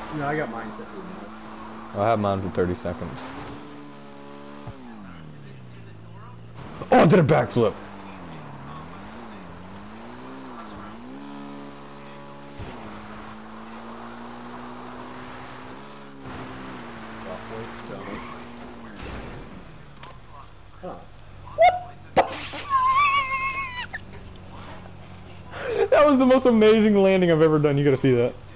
No, I got mine 15 minutes. I have mine for 30 seconds. Oh, I did a backflip. Huh. That was the most amazing landing I've ever done. You gotta see that.